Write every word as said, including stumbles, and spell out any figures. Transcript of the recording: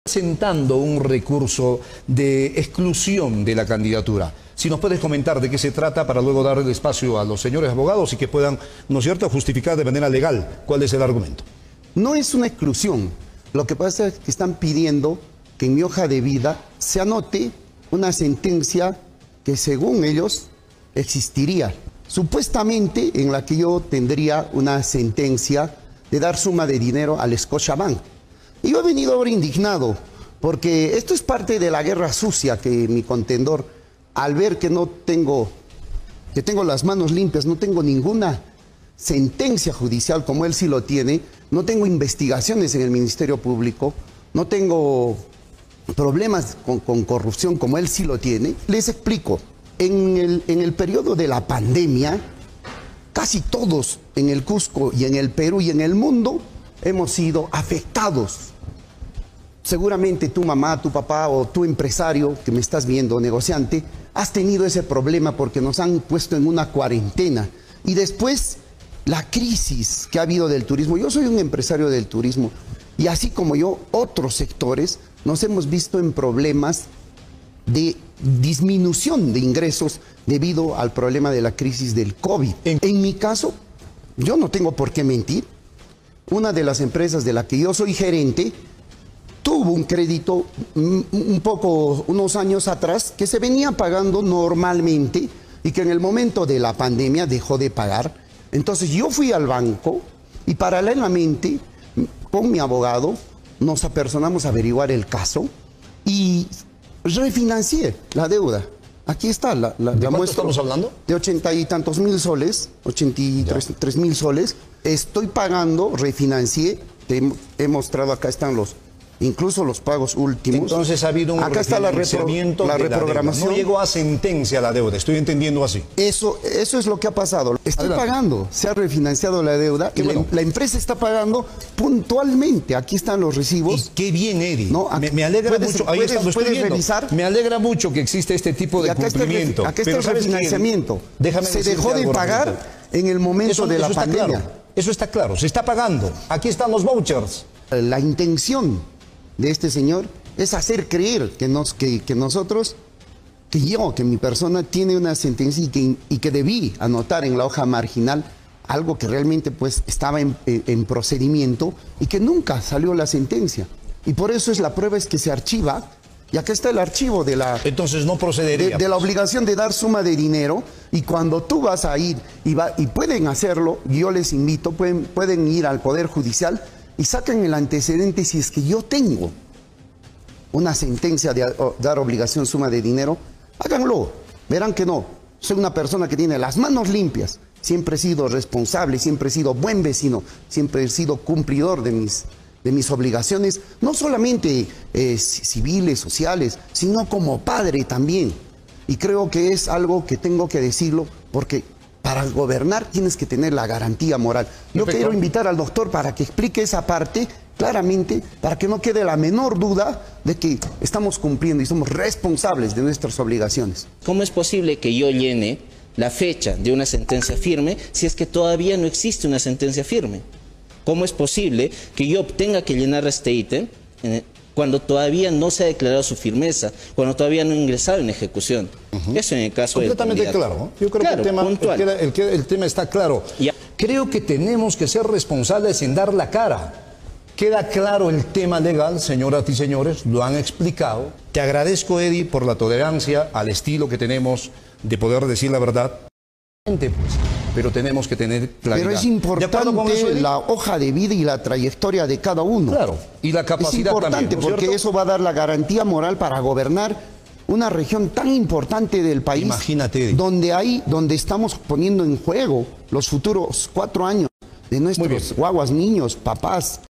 Presentando un recurso de exclusión de la candidatura. Si nos puedes comentar de qué se trata para luego dar el espacio a los señores abogados y que puedan, ¿no es cierto?, justificar de manera legal cuál es el argumento. No es una exclusión. Lo que pasa es que están pidiendo que en mi hoja de vida se anote una sentencia que según ellos existiría. Supuestamente en la que yo tendría una sentencia de dar suma de dinero al Scotiabank. Y yo he venido ahora indignado, porque esto es parte de la guerra sucia que mi contendor, al ver que no tengo, que tengo las manos limpias, no tengo ninguna sentencia judicial como él sí lo tiene, no tengo investigaciones en el Ministerio Público, no tengo problemas con, con corrupción como él sí lo tiene. Les explico, en el, en el periodo de la pandemia, casi todos en el Cusco y en el Perú y en el mundo hemos sido afectados. Seguramente tu mamá, tu papá o tu empresario que me estás viendo, negociante, has tenido ese problema porque nos han puesto en una cuarentena. Y después, la crisis que ha habido del turismo. Yo soy un empresario del turismo y así como yo, otros sectores nos hemos visto en problemas de disminución de ingresos debido al problema de la crisis del COVID. En, en mi caso, yo no tengo por qué mentir. Una de las empresas de la que yo soy gerente tuvo un crédito un poco, unos años atrás, que se venía pagando normalmente y que en el momento de la pandemia dejó de pagar. Entonces yo fui al banco y paralelamente con mi abogado nos apersonamos a averiguar el caso y refinancié la deuda. Aquí está la, la, ¿De la cuánto muestra. estamos hablando? De ochenta y tantos mil soles, ochenta y tres mil soles. Estoy pagando, refinancié, te he, he mostrado, acá están los, incluso los pagos últimos. Entonces ha habido un acá está la, repro, la de reprogramación. La no llegó a sentencia la deuda, estoy entendiendo así. Eso, eso es lo que ha pasado. Estoy Adelante. pagando, se ha refinanciado la deuda. Y bueno. la, la empresa está pagando puntualmente. Aquí están los recibos. Y qué bien, Eddie. No, me, me alegra puedes, mucho. Ahí puedes, está, lo estoy puedes viendo. revisar. Me alegra mucho que existe este tipo de acá cumplimiento. Está el, acá está Pero el refinanciamiento. Déjame se dejó de pagar realmente. en el momento eso, de la eso pandemia. Claro. Eso está claro, se está pagando. Aquí están los vouchers. La intención de este señor es hacer creer que, nos, que, que nosotros, que yo, que mi persona tiene una sentencia y que, y que debí anotar en la hoja marginal algo que realmente pues estaba en, en procedimiento y que nunca salió la sentencia. Y por eso es la prueba es que se archiva, y acá está el archivo de la... Entonces no procedería. De, de la obligación de dar suma de dinero, y cuando tú vas a ir, y, va, y pueden hacerlo, yo les invito, pueden, pueden ir al Poder Judicial y sacan el antecedente si es que yo tengo una sentencia de dar obligación suma de dinero, háganlo, verán que no. Soy una persona que tiene las manos limpias, siempre he sido responsable, siempre he sido buen vecino, siempre he sido cumplidor de mis, de mis obligaciones, no solamente eh, civiles, sociales, sino como padre también. Y creo que es algo que tengo que decirlo porque para gobernar tienes que tener la garantía moral. Yo Perfecto. quiero invitar al doctor para que explique esa parte claramente, para que no quede la menor duda de que estamos cumpliendo y somos responsables de nuestras obligaciones. ¿Cómo es posible que yo llene la fecha de una sentencia firme si es que todavía no existe una sentencia firme? ¿Cómo es posible que yo tenga que llenar este ítem eh, cuando todavía no se ha declarado su firmeza, cuando todavía no ha ingresado en ejecución? Uh-huh. Eso en el caso del Completamente claro, ¿no? Yo creo claro, que el tema, el, el, el, el tema está claro. Ya. Creo que tenemos que ser responsables en dar la cara. Queda claro el tema legal, señoras y señores, lo han explicado. Te agradezco, Eddie, por la tolerancia al estilo que tenemos de poder decir la verdad. Pues, pero tenemos que tener claridad. Pero es importante eso, la hoja de vida y la trayectoria de cada uno. Claro, y la capacidad es importante también, ¿no es porque cierto? Eso va a dar la garantía moral para gobernar una región tan importante del país. Imagínate, Eddie. Donde, hay, donde estamos poniendo en juego los futuros cuatro años de nuestros guaguas, niños, papás.